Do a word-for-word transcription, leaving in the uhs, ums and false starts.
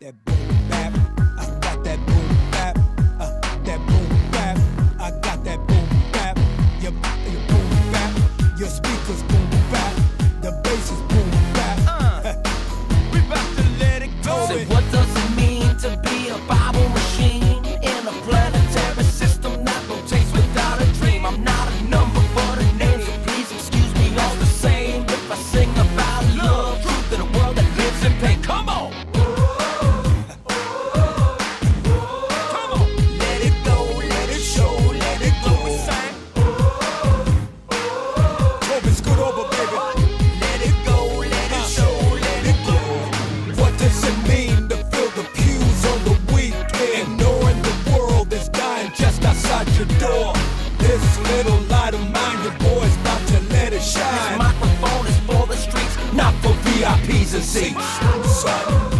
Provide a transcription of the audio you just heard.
that boom bap. I got that boom bap. Uh, that boom bap. I got that boom bap. Your, your boom bap. Your speakers boom bap. The bass is boom bap. Uh, we about to let it go. So what does it mean to be a Bible machine in a planetary system that rotates without a dream? I'm not a number but a name, so please excuse me all the same if I sing about love, truth in a world that lives in pain. Come on! Come on! Let it go, let it show, let it go. We sang. Toby scoot over, baby. Let it go, let it show, let it go. What does it mean to fill the pews on the weekend, knowing the world is dying just outside your door? This little light of mine, your boy's about to let it This shine. microphone is for the streets, not for V I Ps and seats. Son.